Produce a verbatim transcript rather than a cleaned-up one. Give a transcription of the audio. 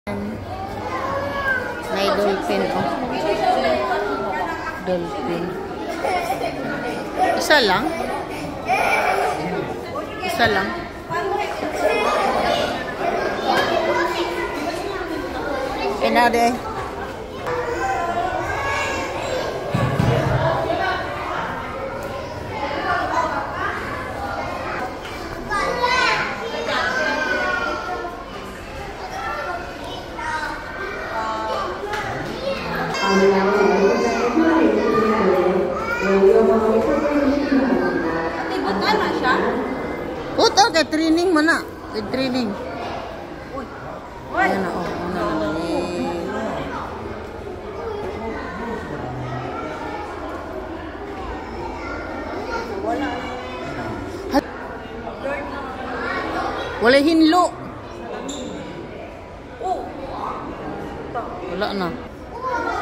May dolphin, oh. Dolphin. Isa lang? Isa lang? Inade. Puto, kay training mo na. Kay training. Ayan na, oh. Ano naman eh. Wala hinlo. Wala na.